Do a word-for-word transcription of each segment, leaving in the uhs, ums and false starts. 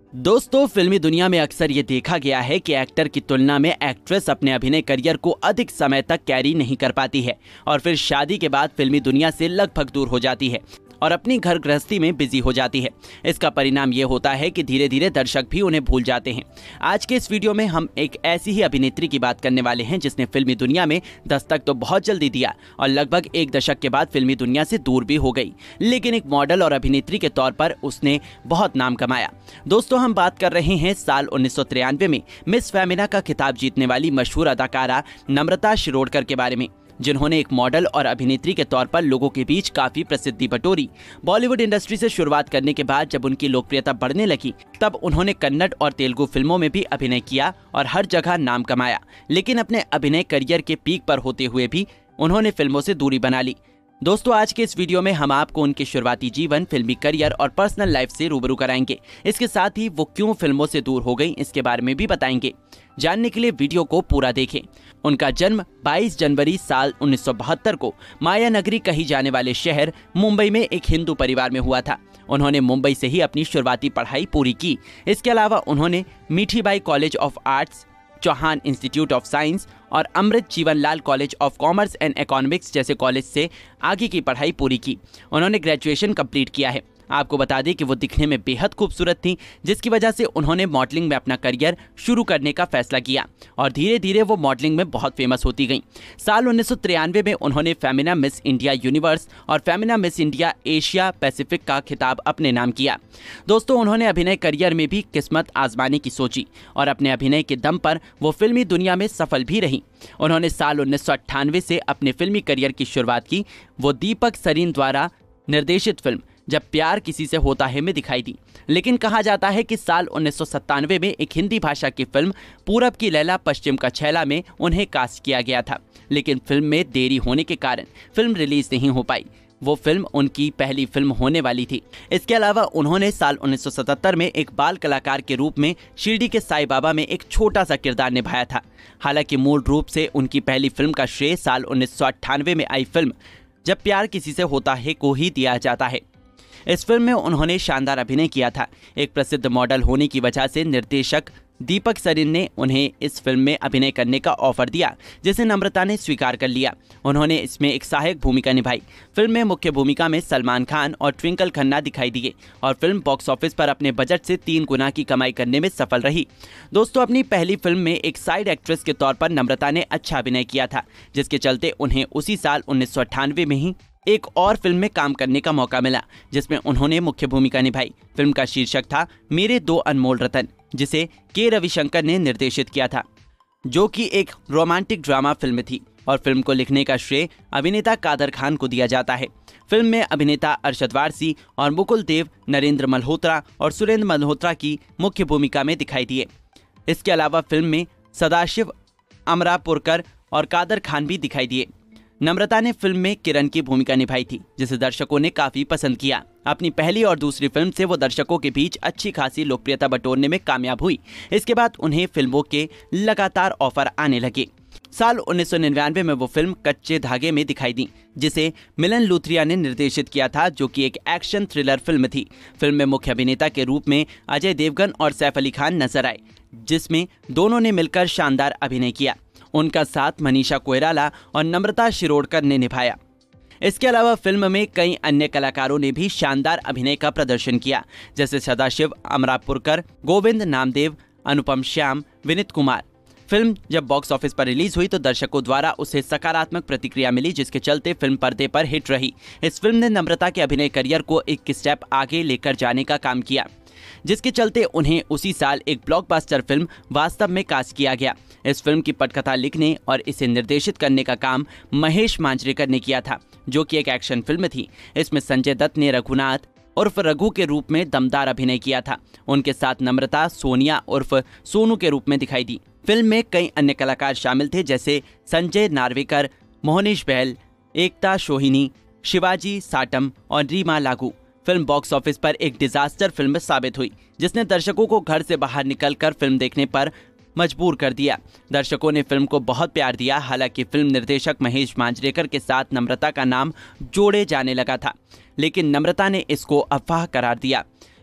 दोस्तों, फिल्मी दुनिया में अक्सर ये देखा गया है कि एक्टर की तुलना में एक्ट्रेस अपने अभिनय करियर को अधिक समय तक कैरी नहीं कर पाती है और फिर शादी के बाद फिल्मी दुनिया से लगभग दूर हो जाती है और अपनी घर गृहस्थी में बिजी हो जाती है। इसका परिणाम ये होता है कि धीरे धीरे दर्शक भी उन्हें भूल जाते हैं। आज के इस वीडियो में हम एक ऐसी ही अभिनेत्री की बात करने वाले हैं जिसने फिल्मी दुनिया में दस्तक तो बहुत जल्दी दिया और लगभग एक दशक के बाद फिल्मी दुनिया से दूर भी हो गई, लेकिन एक मॉडल और अभिनेत्री के तौर पर उसने बहुत नाम कमाया। दोस्तों, हम बात कर रहे हैं साल उन्नीस सौ तिरानवे में मिस फेमिना का खिताब जीतने वाली मशहूर अदाकारा नम्रता शिरोडकर के बारे में, जिन्होंने एक मॉडल और अभिनेत्री के तौर पर लोगों के बीच काफी प्रसिद्धि बटोरी। बॉलीवुड इंडस्ट्री से शुरुआत करने के बाद जब उनकी लोकप्रियता बढ़ने लगी तब उन्होंने कन्नड़ और तेलुगु फिल्मों में भी अभिनय किया और हर जगह नाम कमाया, लेकिन अपने अभिनय करियर के पीक पर होते हुए भी उन्होंने फिल्मों से दूरी बना ली। दोस्तों, आज के इस वीडियो में हम आपको उनके शुरुआती जीवन, फिल्मी करियर और पर्सनल लाइफ से रूबरू कराएंगे। इसके साथ ही वो क्यों फिल्मों से दूर हो गई इसके बारे में भी बताएंगे। जानने के लिए वीडियो को पूरा देखें। उनका जन्म बाईस जनवरी साल उन्नीस सौ बहत्तर को माया नगरी कही जाने वाले शहर मुंबई में एक हिंदू परिवार में हुआ था। उन्होंने मुंबई से ही अपनी शुरुआती पढ़ाई पूरी की। इसके अलावा उन्होंने Mithibai college of arts, Chauhan institute of science और Amrut Jivanlal college of commerce and economics जैसे कॉलेज से आगे की पढ़ाई पूरी की। उन्होंने ग्रेजुएशन कंप्लीट किया है। आपको बता दें कि वो दिखने में बेहद खूबसूरत थी, जिसकी वजह से उन्होंने मॉडलिंग में अपना करियर शुरू करने का फैसला किया और धीरे धीरे वो मॉडलिंग में बहुत फेमस होती गईं। साल उन्नीस सौ तिरानवे में उन्होंने फेमिना मिस इंडिया यूनिवर्स और Femina miss India Asia Pacific का खिताब अपने नाम किया। दोस्तों, उन्होंने अभिनय करियर में भी किस्मत आजमाने की सोची और अपने अभिनय के दम पर वो फिल्मी दुनिया में सफल भी रही। उन्होंने साल उन्नीस सौ अट्ठानवे से अपने फिल्मी करियर की शुरुआत की। वो दीपक सरीन द्वारा निर्देशित फिल्म जब प्यार किसी से होता है में दिखाई दी, लेकिन कहा जाता है कि साल उन्नीस सौ सत्तानवे में एक हिंदी भाषा की फिल्म पूरब की लैला पश्चिम का छैला में उन्हें कास्ट किया गया था, लेकिन फिल्म में देरी होने के कारण फिल्म रिलीज नहीं हो पाई। वो फिल्म उनकी पहली फिल्म होने वाली थी। इसके अलावा उन्होंने साल उन्नीस सौ सतहत्तर में एक बाल कलाकार के रूप में शिरडी के साईं बाबा में एक छोटा सा किरदार निभाया था। हालांकि मूल रूप से उनकी पहली फिल्म का श्रेय साल उन्नीस सौ अट्ठानवे में आई फिल्म जब प्यार किसी से होता है को ही दिया जाता है। इस फिल्म में उन्होंने शानदार अभिनय किया था। एक प्रसिद्ध मॉडल होने की वजह से निर्देशक दीपक सरीन ने उन्हें इस फिल्म में अभिनय करने का ऑफर दिया, जिसे नम्रता ने स्वीकार कर लिया। उन्होंने इसमें एक सहायक भूमिका निभाई। फिल्म में मुख्य भूमिका में सलमान खान और ट्विंकल खन्ना दिखाई दिए और फिल्म बॉक्स ऑफिस पर अपने बजट से तीन गुना की कमाई करने में सफल रही। दोस्तों, अपनी पहली फिल्म में एक साइड एक्ट्रेस के तौर पर नम्रता ने अच्छा अभिनय किया था, जिसके चलते उन्हें उसी साल उन्नीस सौ अट्ठानवे में ही एक और फिल्म में काम करने का मौका मिला, जिसमें उन्होंने मुख्य भूमिका निभाई। फिल्म का शीर्षक था मेरे दो अनमोल रतन, जिसे के रविशंकर ने निर्देशित किया था, जो कि एक रोमांटिक ड्रामा फिल्म थी और फिल्म को लिखने का श्रेय अभिनेता कादर खान को दिया जाता है। फिल्म में अभिनेता अरशद वारसी और मुकुल देव नरेंद्र मल्होत्रा और सुरेंद्र मल्होत्रा की मुख्य भूमिका में दिखाई दिए। इसके अलावा फिल्म में सदाशिव अमरापुरकर और कादर खान भी दिखाई दिए। नम्रता ने फिल्म में किरण की भूमिका निभाई थी, जिसे दर्शकों ने काफी पसंद किया। अपनी पहली और दूसरी फिल्म से वो दर्शकों के बीच अच्छी खासी लोकप्रियता बटोरने में कामयाब हुई। इसके बाद उन्हें फिल्मों के लगातार ऑफर आने लगे। साल उन्नीस सौ निन्यानवे में वो फिल्म कच्चे धागे में दिखाई दी, जिसे मिलन लूथरिया ने निर्देशित किया था, जो कि एक एक्शन थ्रिलर फिल्म थी। फिल्म में मुख्य अभिनेता के रूप में अजय देवगन और सैफ अली खान नजर आए, जिसमें दोनों ने मिलकर शानदार अभिनय किया। उनका साथ मनीषा कोइराला और नम्रता शिरोडकर ने निभाया। इसके अलावा फिल्म में कई अन्य कलाकारों ने भी शानदार अभिनय का प्रदर्शन किया, जैसे सदाशिव अमरापुरकर, गोविंद नामदेव, अनुपम श्याम, विनीत कुमार। फिल्म जब बॉक्स ऑफिस पर रिलीज हुई तो दर्शकों द्वारा उसे सकारात्मक प्रतिक्रिया मिली, जिसके चलते फिल्म पर्दे पर हिट रही। इस फिल्म ने नम्रता के अभिनय करियर को एक स्टेप आगे लेकर जाने का काम किया, जिसके चलते उन्हें उसी साल एक ब्लॉकबस्टर फिल्म वास्तव में कास्ट किया गया। इस फिल्म की पटकथा लिखने और इसे निर्देशित करने का काम महेश मांजरेकर ने किया था, जो कि एक एक्शन फिल्म थी। इसमें संजय दत्त ने रघुनाथ उर्फ रघु के रूप में दमदार अभिनय किया था। उनके साथ नम्रता सोनिया उर्फ सोनू के रूप में दिखाई दी। फिल्म में कई अन्य कलाकार शामिल थे, जैसे संजय नार्वेकर, मोहनीश बहल, एकता सोहिनी, शिवाजी साटम और रीमा लागू। फिल्म बॉक्स ऑफिस पर एक डिजास्टर फिल्म साबित हुई, जिसने दर्शकों को घर से बाहर निकलकर फिल्म देखने पर मजबूर कर दिया। दर्शकों ने फिल्म को बहुत प्यार दिया। हालांकि फिल्म निर्देशक महेश मांजरेकर के साथ नम्रता का नाम जोड़े जाने लगा था, लेकिन नम्रता ने इसको अफवाह करार दिया।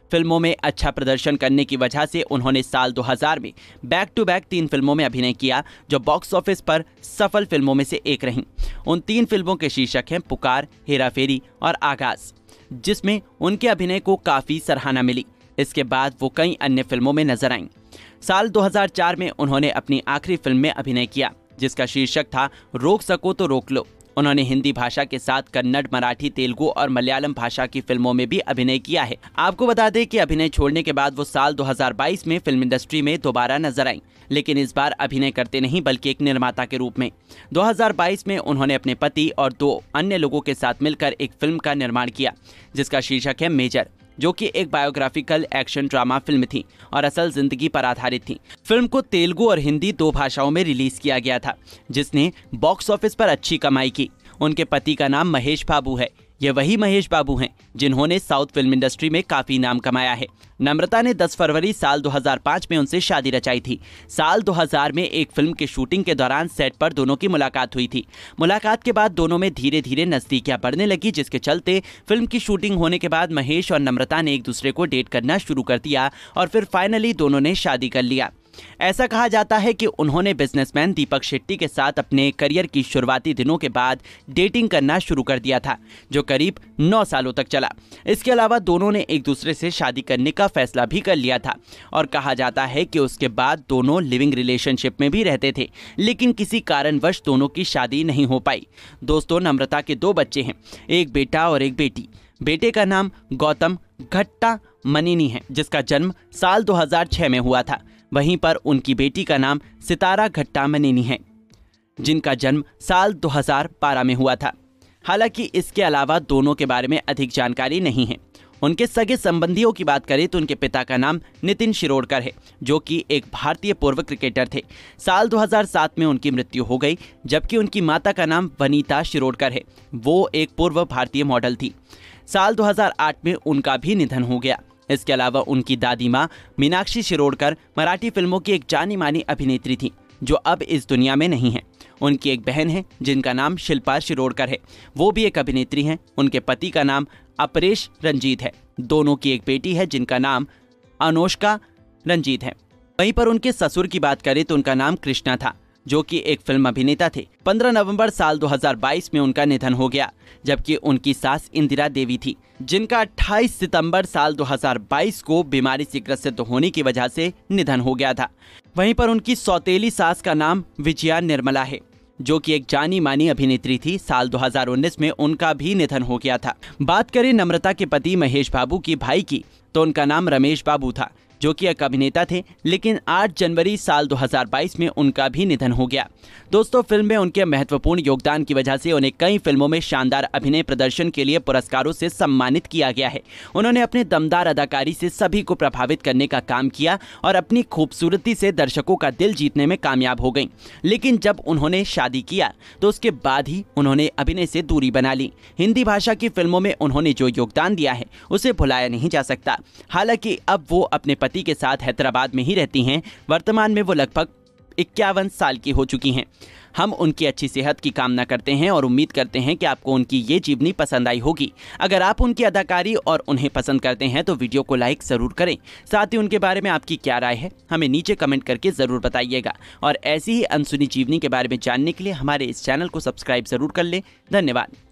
फिल्मों में अच्छा प्रदर्शन करने की वजह से उन्होंने साल दो हज़ार में बैक टू बैक तीन फिल्मों में अभिनय किया जो बॉक्स ऑफिस पर सफल फिल्मों में से एक रहीं। उन तीन फिल्मों के शीर्षक हैं पुकार, हेरा फेरी और आगाज, जिसमें उनके अभिनय को काफी सराहना मिली। इसके बाद वो कई अन्य फिल्मों में नजर आईं। साल दो हज़ार चार में उन्होंने अपनी आखिरी फिल्म में अभिनय किया जिसका शीर्षक था रोक सको तो रोक लो। उन्होंने हिंदी भाषा के साथ कन्नड़, मराठी, तेलुगु और मलयालम भाषा की फिल्मों में भी अभिनय किया है। आपको बता दें कि अभिनय छोड़ने के बाद वो साल दो हज़ार बाईस में फिल्म इंडस्ट्री में दोबारा नजर आईं, लेकिन इस बार अभिनय करते नहीं बल्कि एक निर्माता के रूप में। दो हज़ार बाईस में उन्होंने अपने पति और दो अन्य लोगों के साथ मिलकर एक फिल्म का निर्माण किया जिसका शीर्षक है मेजर, जो कि एक बायोग्राफिकल एक्शन ड्रामा फिल्म थी और असल जिंदगी पर आधारित थी। फिल्म को तेलुगु और हिंदी दो भाषाओं में रिलीज किया गया था जिसने बॉक्स ऑफिस पर अच्छी कमाई की। उनके पति का नाम महेश बाबू है। ये वही महेश बाबू हैं जिन्होंने साउथ फिल्म इंडस्ट्री में काफी नाम कमाया है। नम्रता ने दस फरवरी साल दो हज़ार पाँच में उनसे शादी रचाई थी। साल दो हज़ार में एक फिल्म के शूटिंग के दौरान सेट पर दोनों की मुलाकात हुई थी। मुलाकात के बाद दोनों में धीरे धीरे नजदीकियां बढ़ने लगी, जिसके चलते फिल्म की शूटिंग होने के बाद महेश और नम्रता ने एक दूसरे को डेट करना शुरू कर दिया और फिर फाइनली दोनों ने शादी कर लिया। ऐसा कहा जाता है कि उन्होंने बिजनेसमैन दीपक शेट्टी के साथ अपने करियर की शुरुआती दिनों के बाद डेटिंग करना शुरू कर दिया था, जो करीब नौ सालों तक चला। इसके अलावा दोनों ने एक दूसरे से शादी करने का फैसला भी कर लिया था और कहा जाता है कि उसके बाद दोनों लिविंग रिलेशनशिप में भी रहते थे, लेकिन किसी कारणवश दोनों की शादी नहीं हो पाई। दोस्तों, नम्रता के दो बच्चे हैं, एक बेटा और एक बेटी। बेटे का नाम गौतम घट्टा मनीनी है जिसका जन्म साल दो हज़ार छह में हुआ था। वहीं पर उनकी बेटी का नाम सितारा घट्टा मनीनी है जिनका जन्म साल दो हज़ार बारह में हुआ था। हालांकि इसके अलावा दोनों के बारे में अधिक जानकारी नहीं है। उनके सगे संबंधियों की बात करें तो उनके पिता का नाम नितिन शिरोडकर है जो कि एक भारतीय पूर्व क्रिकेटर थे। साल दो हज़ार सात में उनकी मृत्यु हो गई, जबकि उनकी माता का नाम वनीता शिरोडकर है। वो एक पूर्व भारतीय मॉडल थी। साल दो हज़ार आठ में उनका भी निधन हो गया। इसके अलावा उनकी दादी माँ मीनाक्षी शिरोडकर मराठी फिल्मों की एक जानी मानी अभिनेत्री थी जो अब इस दुनिया में नहीं है। उनकी एक बहन है जिनका नाम शिल्पा शिरोडकर है, वो भी एक अभिनेत्री हैं। उनके पति का नाम अपरेश रंजीत है। दोनों की एक बेटी है जिनका नाम अनुष्का रंजीत है। वहीं पर उनके ससुर की बात करें तो उनका नाम कृष्णा था जो कि एक फिल्म अभिनेता थे। पंद्रह नवंबर साल दो हज़ार बाईस में उनका निधन हो गया, जबकि उनकी सास इंदिरा देवी थी जिनका अट्ठाईस सितंबर साल दो हज़ार बाईस को बीमारी से ग्रसित होने की वजह से निधन हो गया था। वहीं पर उनकी सौतेली सास का नाम विजया निर्मला है जो कि एक जानी मानी अभिनेत्री थी। साल दो हज़ार उन्नीस में उनका भी निधन हो गया था। बात करें नम्रता के पति महेश बाबू की भाई की तो उनका नाम रमेश बाबू था जो कि एक अभिनेता थे, लेकिन आठ जनवरी साल दो हज़ार बाईस में उनका भी निधन हो गया। दोस्तों, फिल्म में उनके महत्वपूर्ण योगदान की वजह से उन्हें कई फिल्मों में शानदार अभिनय प्रदर्शन के लिए पुरस्कारों से सम्मानित किया गया है। उन्होंने अपने दमदार अदाकारी से सभी को प्रभावित करने का काम किया और अपनी खूबसूरती से दर्शकों का दिल जीतने में कामयाब हो गई। लेकिन जब उन्होंने शादी किया तो उसके बाद ही उन्होंने अभिनय से दूरी बना ली। हिंदी भाषा की फिल्मों में उन्होंने जो योगदान दिया है उसे भुलाया नहीं जा सकता। हालांकि अब वो अपने पति के साथ हैदराबाद में ही रहती हैं। वर्तमान में वो लगभग इक्यावन साल की हो चुकी हैं। हम उनकी अच्छी सेहत की कामना करते हैं और उम्मीद करते हैं कि आपको उनकी ये जीवनी पसंद आई होगी। अगर आप उनकी अदाकारी और उन्हें पसंद करते हैं तो वीडियो को लाइक ज़रूर करें। साथ ही उनके बारे में आपकी क्या राय है हमें नीचे कमेंट करके ज़रूर बताइएगा और ऐसी ही अनसुनी जीवनी के बारे में जानने के लिए हमारे इस चैनल को सब्सक्राइब ज़रूर कर लें। धन्यवाद।